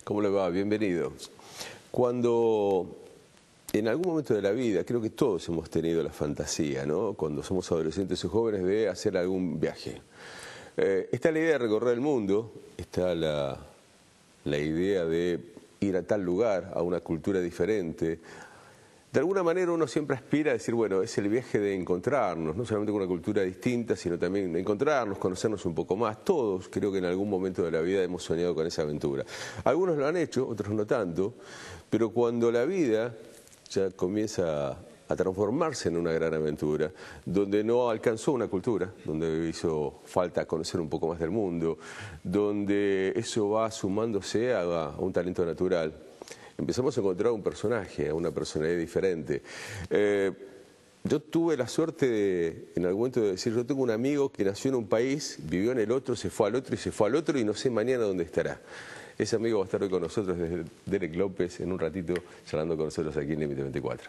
¿Cómo le va? Bienvenido. Cuando en algún momento de la vida, creo que todos hemos tenido la fantasía, ¿no? Cuando somos adolescentes o jóvenes, de hacer algún viaje. Está la idea de recorrer el mundo, está la idea de ir a tal lugar, a una cultura diferente. De alguna manera uno siempre aspira a decir, bueno, es el viaje de encontrarnos, no solamente con una cultura distinta, sino también de encontrarnos, conocernos un poco más. Todos creo que en algún momento de la vida hemos soñado con esa aventura. Algunos lo han hecho, otros no tanto, pero cuando la vida ya comienza a transformarse en una gran aventura, donde no alcanzó una cultura, donde hizo falta conocer un poco más del mundo, donde eso va sumándose a un talento natural, empezamos a encontrar un personaje, una personalidad diferente. Yo tuve la suerte de, en algún momento de decir, yo tengo un amigo que nació en un país, vivió en el otro, se fue al otro y se fue al otro y no sé mañana dónde estará. Ese amigo va a estar hoy con nosotros, desde Derek López, en un ratito, charlando con nosotros aquí en Límite 24.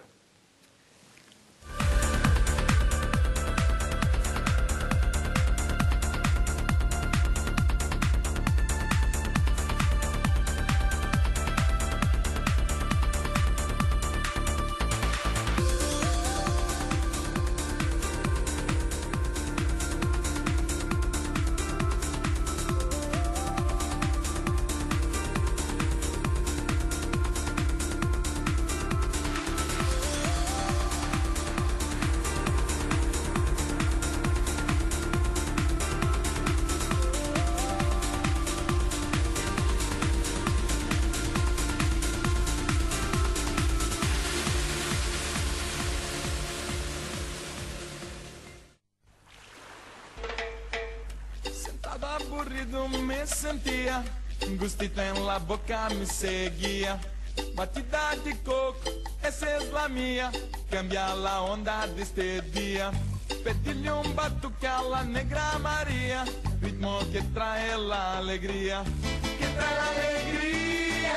Aburrido me sentia, gustito en la boca me seguía. Batida de coco, esa es la mía, cambia la onda de este día. Pedile un batuque a la negra María, ritmo que trae la alegría, que trae la alegría.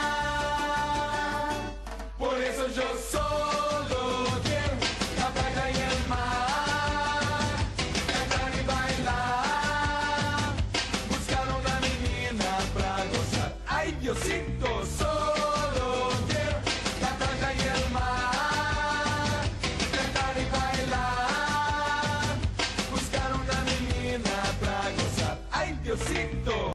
Por eso yo solo quiero la playa y el mar, cantar y bailar, buscar una menina pra gozar. Ay, Diosito, solo quiero la playa y el mar, cantar y bailar, buscar una menina pra gozar. Ay, Diosito.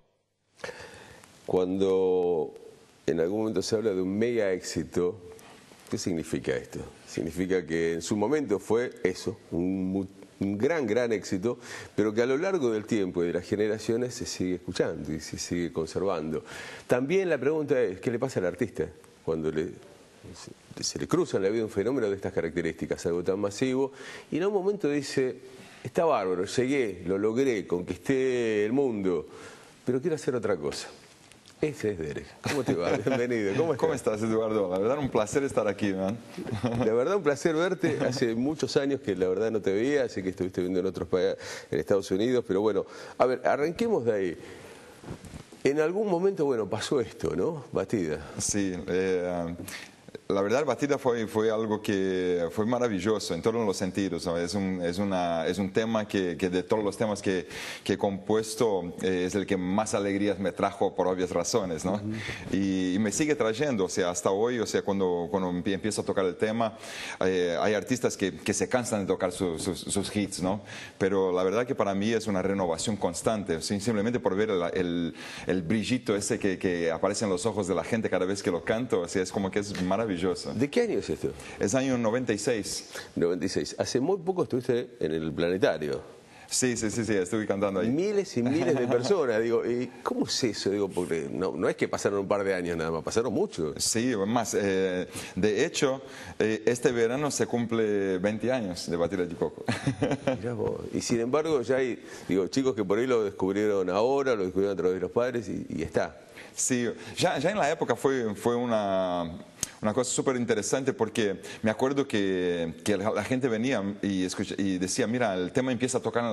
Cuando en algún momento se habla de un mega éxito, ¿qué significa esto? Significa que en su momento fue eso, un gran éxito, pero que a lo largo del tiempo y de las generaciones se sigue escuchando y se sigue conservando. También la pregunta es, ¿qué le pasa al artista cuando se le cruza en la vida un fenómeno de estas características, algo tan masivo, y en un momento dice, está bárbaro, llegué, lo logré, conquisté el mundo, pero quiero hacer otra cosa? Ese es Derek. ¿Cómo te va? Bienvenido. ¿Cómo estás, Eduardo? La verdad, un placer estar aquí, man. La verdad, un placer verte. Hace muchos años que la verdad no te veía, así que estuviste viviendo en otros países, en Estados Unidos, pero bueno, a ver, arranquemos de ahí. En algún momento, bueno, pasó esto, ¿no? Batida. Sí, la verdad, Batida fue algo que fue maravilloso en todos los sentidos, ¿no? Es un tema que de todos los temas que he compuesto es el que más alegrías me trajo por obvias razones, ¿no? Y me sigue trayendo, o sea, hasta hoy, o sea, cuando empiezo a tocar el tema, hay artistas que se cansan de tocar sus hits, ¿no? Pero la verdad que para mí es una renovación constante, simplemente por ver el brillito ese que aparece en los ojos de la gente cada vez que lo canto, o sea, es como que es maravilloso. ¿De qué año es esto? Es año 96. 96. Hace muy poco estuviste en el Planetario. Sí, estuve cantando ahí. Miles y miles de personas, digo, ¿y cómo es eso? Digo, porque no es que pasaron un par de años nada más, pasaron muchos. Sí, más. De hecho, este verano se cumple 20 años de Batida de Coco. Mirá vos. Y sin embargo, ya hay, digo, chicos que por ahí lo descubrieron ahora, lo descubrieron a través de los padres y está. Sí, ya en la época fue una cosa súper interesante porque me acuerdo que la gente venía y decía, mira, el tema empieza a tocar en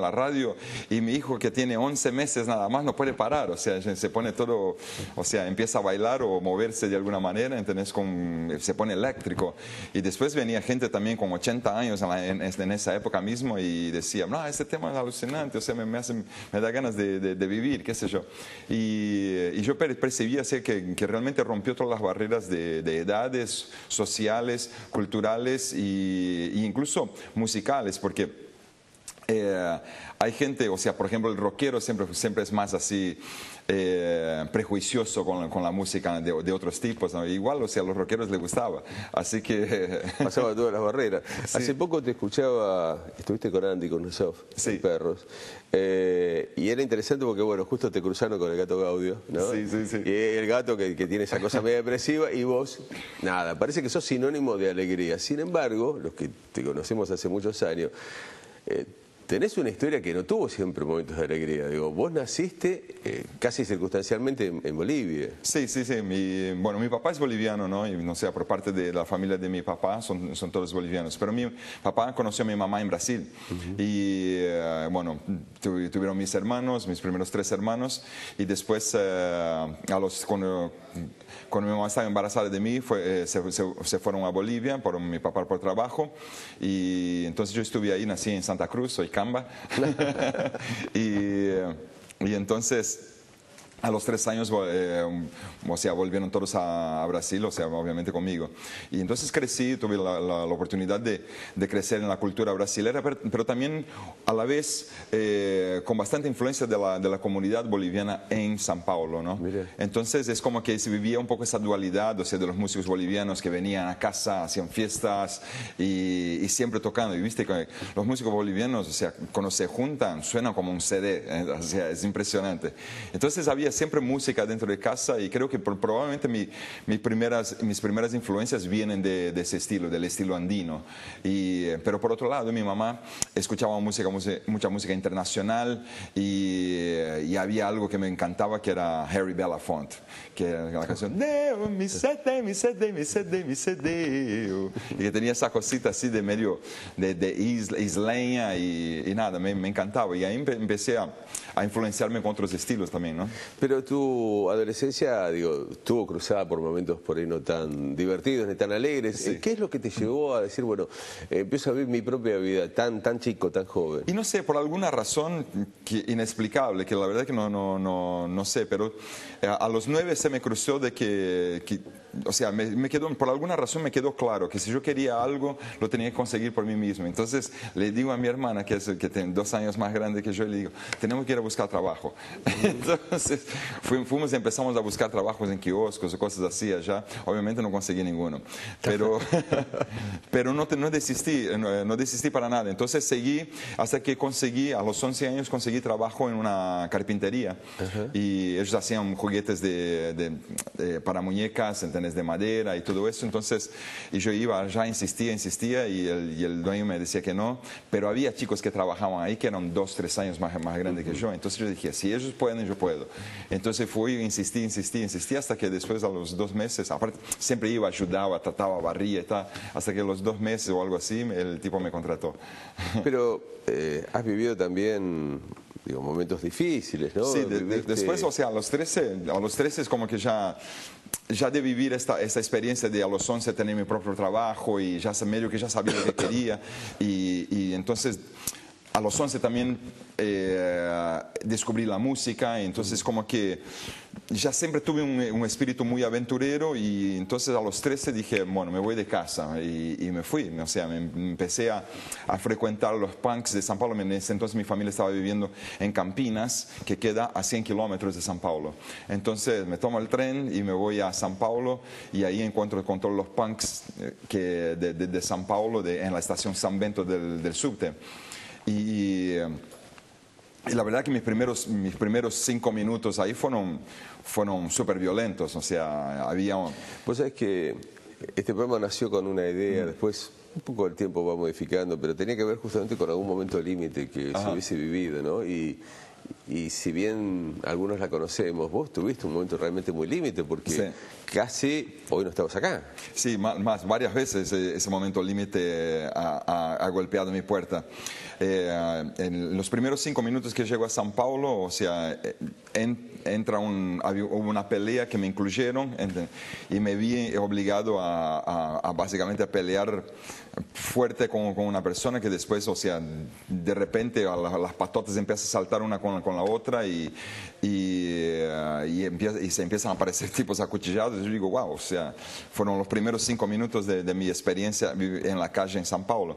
la radio, y mi hijo que tiene 11 meses nada más no puede parar, o sea, se pone todo, o sea, empieza a bailar o moverse de alguna manera, ¿entendés? Se pone eléctrico. Y después venía gente también con 80 años en esa época mismo y decía, no, este tema es alucinante, o sea, me da ganas de vivir, qué sé yo. Y yo percibía así que realmente rompió todas las barreras de edades, sociales, culturales e incluso musicales, porque hay gente, o sea, por ejemplo, el rockero siempre es más así prejuicioso con la música de otros tipos, ¿no? Igual, o sea, a los rockeros les gustaba, así que... Pasaba todas las barreras. Sí. Hace poco te escuchaba, estuviste con Andy, con Nosov, sí. Perros, y era interesante porque, bueno, justo te cruzaron con el gato Gaudio, ¿no? Sí, sí, sí. Y el gato que tiene esa cosa media depresiva, y vos, nada, parece que sos sinónimo de alegría. Sin embargo, los que te conocemos hace muchos años, tenés una historia que no tuvo siempre momentos de alegría. Digo, vos naciste casi circunstancialmente en Bolivia. Sí, sí, sí. Mi papá es boliviano, ¿no? Y no sé, por parte de la familia de mi papá son todos bolivianos. Pero mi papá conoció a mi mamá en Brasil. Y bueno, tuvieron mis hermanos, mis primeros 3 hermanos. Y después, cuando mi mamá estaba embarazada de mí, se fueron a Bolivia, por mi papá por trabajo. Y entonces yo estuve ahí, nací en Santa Cruz, soy Camba. y entonces... A los 3 años, o sea, volvieron todos a Brasil, o sea, obviamente conmigo. Y entonces crecí, tuve la oportunidad de crecer en la cultura brasilera, pero también a la vez con bastante influencia de la comunidad boliviana en San Paulo, ¿no? Mire. Entonces es como que se vivía un poco esa dualidad, o sea, de los músicos bolivianos que venían a casa, hacían fiestas y siempre tocando. Y viste que los músicos bolivianos, o sea, cuando se juntan, suenan como un CD, o sea, es impresionante. Entonces había siempre música dentro de casa y creo que probablemente mis primeras influencias vienen de ese estilo, del estilo andino. Pero por otro lado, mi mamá escuchaba mucha música internacional y había algo que me encantaba que era Harry Belafonte, que era la canción Deu, mi sede, mi sede, mi sede, mi sede, y que tenía esa cosita así de medio de isleña y nada, me encantaba. Y ahí empecé a influenciarme con otros estilos también, ¿no? Pero tu adolescencia, digo, estuvo cruzada por momentos por ahí no tan divertidos ni tan alegres. Sí. ¿Qué es lo que te llevó a decir, bueno, empiezo a vivir mi propia vida tan chico, tan joven? Y no sé, por alguna razón inexplicable, que la verdad que no sé, pero a los 9 se me cruzó de que o sea, por alguna razón me quedó claro que si yo quería algo, lo tenía que conseguir por mí mismo. Entonces le digo a mi hermana, que tiene 2 años más grande que yo, le digo, tenemos que ir a buscar trabajo. Entonces fuimos y empezamos a buscar trabajos en kioscos o cosas así allá. Obviamente no conseguí ninguno, pero no desistí para nada. Entonces seguí hasta que a los 11 años conseguí trabajo en una carpintería. Y ellos hacían juguetes para muñecas, ¿entendés? De madera y todo eso. Entonces, y yo iba, ya insistía y el dueño me decía que no, pero había chicos que trabajaban ahí que eran 2, 3 años más grandes que yo. Entonces yo dije, si ellos pueden, yo puedo. Entonces fui, insistí hasta que después a los 2 meses, aparte siempre iba, ayudaba, trataba, barría y tal, hasta que a los 2 meses o algo así el tipo me contrató. Pero has vivido también, digo, momentos difíciles, ¿no? Sí, después, o sea, a los 13 es como que ya de vivir esta experiencia de a los 11 tener mi propio trabajo y medio que ya sabía lo que quería y entonces a los 11 también descubrí la música, y entonces como que ya siempre tuve un espíritu muy aventurero y entonces a los 13 dije, bueno, me voy de casa y me fui, o sea, me empecé a frecuentar los punks de San Paulo. En ese entonces mi familia estaba viviendo en Campinas, que queda a 100 kilómetros de San Paulo. Entonces me tomo el tren y me voy a San Paulo y ahí encuentro con todos los punks de San Paulo, en la estación San Bento del subte. Y la verdad que mis primeros 5 minutos ahí fueron súper violentos, o sea, había... Vos sabés que este programa nació con una idea, después un poco el tiempo va modificando, pero tenía que ver justamente con algún momento límite que se hubiese vivido, ¿no? Y y si bien algunos la conocemos, vos tuviste un momento realmente muy límite porque Sí. casi hoy no estabas acá. Sí, varias veces ese momento límite ha golpeado mi puerta. En los primeros 5 minutos que llego a São Paulo, o sea, hubo una pelea que me incluyeron y me vi obligado a básicamente a pelear fuerte con una persona que después, o sea, de repente las patotas empiezan a saltar una con la otra y se empiezan a aparecer tipos acuchillados. Y yo digo, wow, o sea, fueron los primeros 5 minutos de mi experiencia en la calle en São Paulo.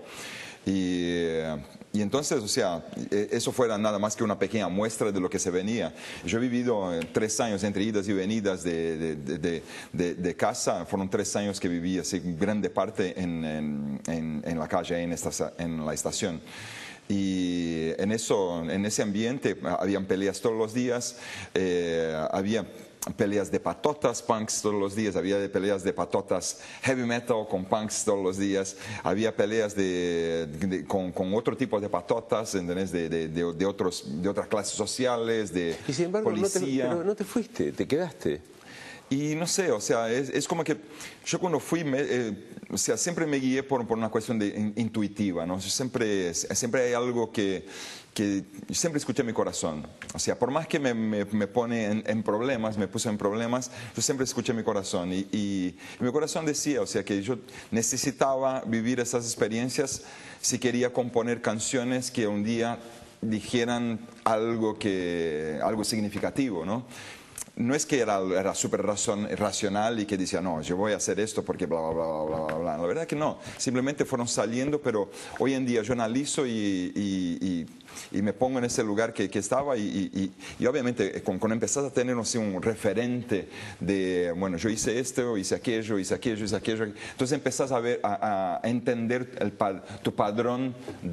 Y entonces, o sea, eso fuera nada más que una pequeña muestra de lo que se venía. Yo he vivido 3 años entre idas y venidas de casa. Fueron 3 años que viví así grande parte en la calle, en la estación. Y en ese ambiente habían peleas todos los días, había peleas de patotas, punks todos los días, había peleas de patotas heavy metal con punks todos los días, había peleas con otro tipo de patotas, ¿entendés? de otras clases sociales, de Y sin embargo, policía. no te fuiste, te quedaste. Y no sé, o sea, es como que yo cuando fui, o sea, siempre me guié por una cuestión intuitiva, ¿no? Siempre hay algo que siempre escuché mi corazón. O sea, por más que me pone en problemas, me puso en problemas, yo siempre escuché mi corazón. Y mi corazón decía, o sea, que yo necesitaba vivir esas experiencias si quería componer canciones que un día dijeran algo significativo, ¿no? No es que era súper racional y que decía, no, yo voy a hacer esto porque bla, bla, bla, bla, bla, bla. La verdad que no, simplemente fueron saliendo, pero hoy en día yo analizo y me pongo en ese lugar que estaba y obviamente cuando empezás a tener así, un referente de, bueno, yo hice esto, hice aquello, entonces empezás a entender tu padrón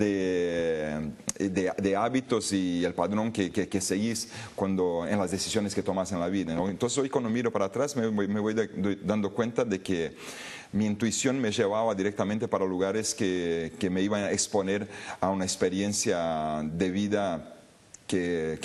de hábitos y el padrón que seguís en las decisiones que tomas en la vida, ¿no? Entonces hoy cuando miro para atrás me voy dando cuenta de que mi intuición me llevaba directamente para lugares que me iban a exponer a una experiencia de vida que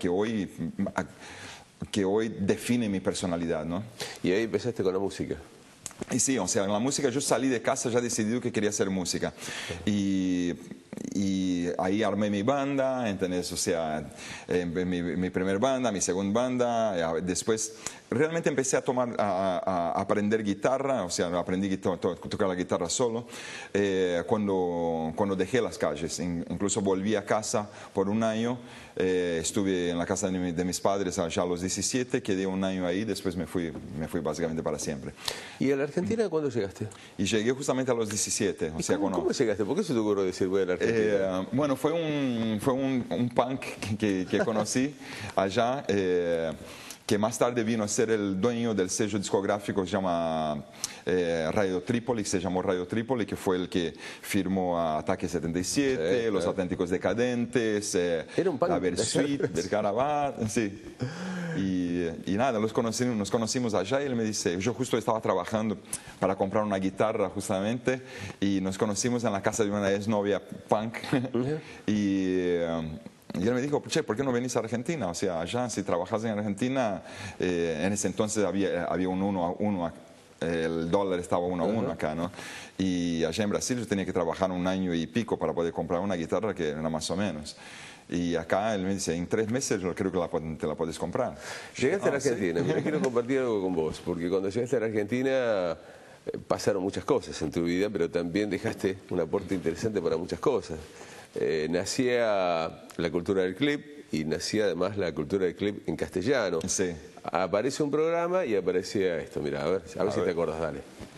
hoy define mi personalidad, ¿no? Y ahí empezaste con la música. Y sí, o sea, en la música yo salí de casa ya decidido que quería hacer música. Y ahí armé mi banda, ¿entendés? O sea, mi primer banda, mi segunda banda, después realmente empecé a aprender guitarra, o sea, aprendí a tocar la guitarra solo, cuando dejé las calles. Incluso volví a casa por un año, estuve en la casa de mis padres ya a los 17, quedé un año ahí, después me fui básicamente para siempre. ¿Y a la Argentina cuándo llegaste? Y llegué justamente a los 17. O sea, ¿Cómo llegaste? ¿Por qué se te ocurrió decir voy a la Argentina? Bueno, fue un punk que conocí allá, que más tarde vino a ser el dueño del sello discográfico que se llama Radio Trípoli, se llamó Radio Trípoli, que fue el que firmó a Ataque 77, Los Auténticos Decadentes, la Versuit del Caravat, sí. Y nada, nos conocimos allá y él me dice, yo justo estaba trabajando para comprar una guitarra justamente y nos conocimos en la casa de una exnovia punk y él me dijo, che, ¿por qué no venís a Argentina? O sea, allá si trabajas en Argentina, en ese entonces había un 1 a 1, el dólar estaba 1 a 1 acá, ¿no? Y allá en Brasil yo tenía que trabajar un año y pico para poder comprar una guitarra que era más o menos. Y acá él me dice, en 3 meses yo creo que te la puedes comprar. Llegaste a la Argentina, ¿sí? Mira, quiero compartir algo con vos, porque cuando llegaste a la Argentina pasaron muchas cosas en tu vida, pero también dejaste un aporte interesante para muchas cosas. Nacía la cultura del clip y nacía además la cultura del clip en castellano. Sí. Aparece un programa y aparecía esto, mira, a ver si te acordás, dale.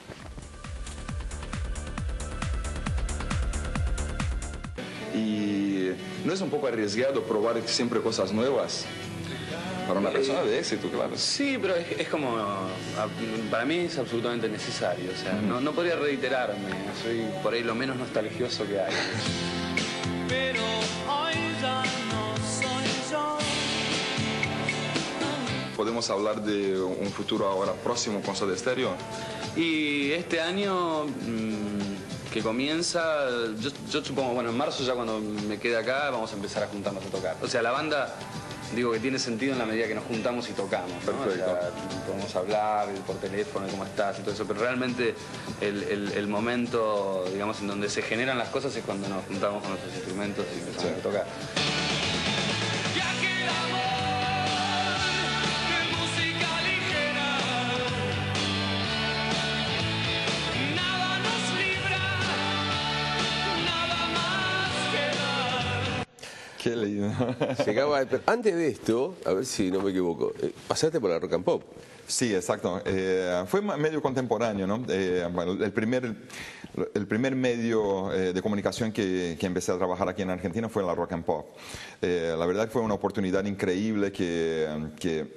Y no es un poco arriesgado probar siempre cosas nuevas para una persona de éxito, claro. Sí, pero es como, para mí es absolutamente necesario, o sea, no podría reiterarme, soy por ahí lo menos nostalgioso que hay. Pero hoy ya no soy yo. ¿Podemos hablar de un futuro ahora próximo con Soda Stereo? Y este año que comienza, yo supongo, bueno, en marzo ya cuando me quede acá vamos a empezar a juntarnos a tocar. O sea, la banda digo que tiene sentido en la medida que nos juntamos y tocamos, ¿no? Perfecto. O sea, podemos hablar por teléfono, cómo estás y todo eso, pero realmente el momento, digamos, en donde se generan las cosas es cuando nos juntamos con nuestros instrumentos y empezamos a tocar. Qué lindo. Pero antes de esto, a ver si no me equivoco, pasaste por la Rock and Pop. Sí, exacto. Fue medio contemporáneo, ¿no? Bueno, el primer medio de comunicación que empecé a trabajar aquí en Argentina fue la Rock and Pop. La verdad fue una oportunidad increíble que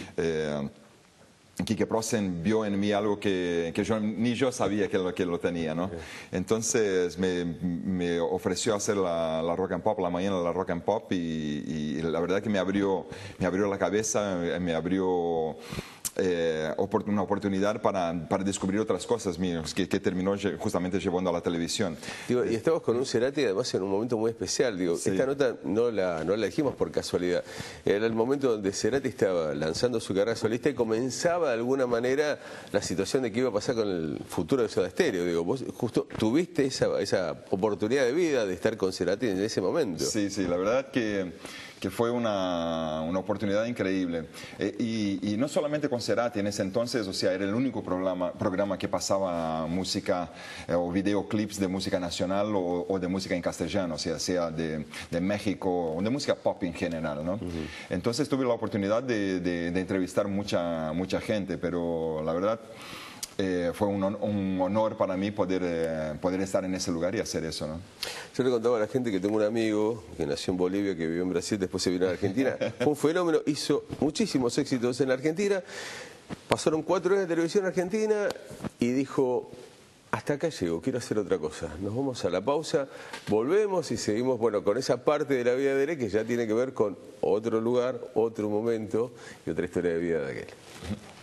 Quique Prosen vio en mí algo que ni yo sabía que lo tenía, ¿no? Entonces me ofreció hacer la Rock and Pop, la mañana de la Rock and Pop, y la verdad que me abrió la cabeza, me abrió una oportunidad para descubrir otras cosas mías que terminó justamente llevando a la televisión. Digo, y estabas con un Cerati además en un momento muy especial. Digo, Sí. esta nota no la dijimos por casualidad. Era el momento donde Cerati estaba lanzando su carrera solista y comenzaba de alguna manera la situación de qué iba a pasar con el futuro de Soda Stereo. Digo, vos justo tuviste esa oportunidad de vida de estar con Cerati en ese momento. Sí, la verdad que fue una oportunidad increíble. Y no solamente con Cerati, en ese entonces, o sea, era el único programa que pasaba música o videoclips de música nacional o de música en castellano, o sea de México o de música pop en general, ¿no? Entonces tuve la oportunidad de entrevistar mucha gente, pero la verdad fue un honor para mí poder estar en ese lugar y hacer eso, ¿no? Yo le contaba a la gente que tengo un amigo que nació en Bolivia, que vivió en Brasil, después se vino a Argentina. Fue un fenómeno, hizo muchísimos éxitos en la Argentina. Pasaron 4 años de televisión argentina y dijo, hasta acá llego, quiero hacer otra cosa. Nos vamos a la pausa, volvemos y seguimos, bueno, con esa parte de la vida de él que ya tiene que ver con otro lugar, otro momento y otra historia de vida de aquel.